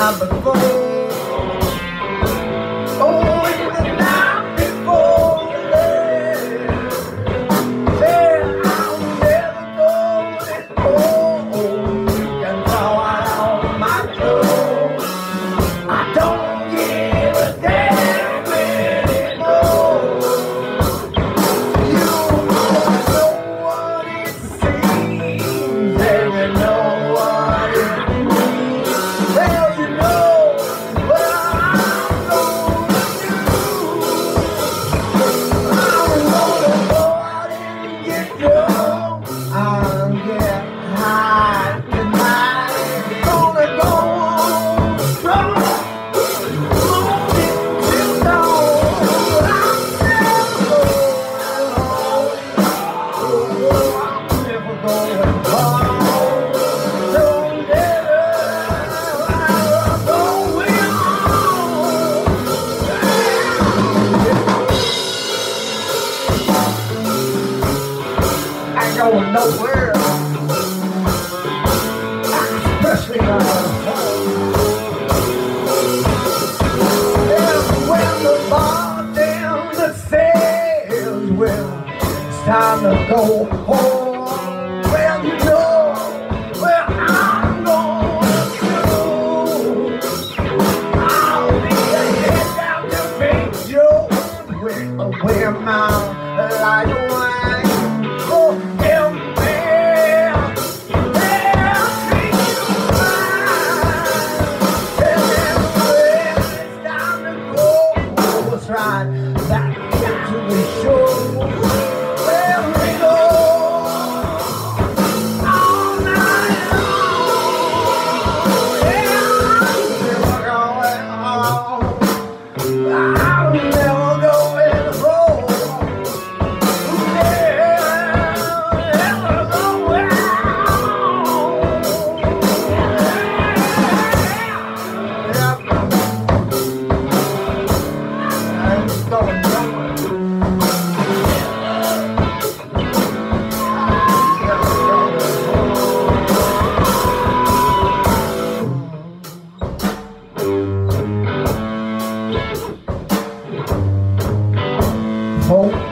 night before. Oh, in the night before the said I'll never go home. You can throw out all my clothes. I don't give a damn anymore. You know what it seems, and you know what it means. Well, you know what I'm gonna do. I'm gonna go out and get drunk. I'll get high tonight. Gonna go on strong. Going nowhere, especially not home. And when the bartender says, well, it's time to go home, well, you know, well, I'm gonna do. I'll be head down to Big Joe, where my light wine. Oh, right back to the show where we go all night long. Yeah, I'm never going home. Never going home. Going nowhere. Hope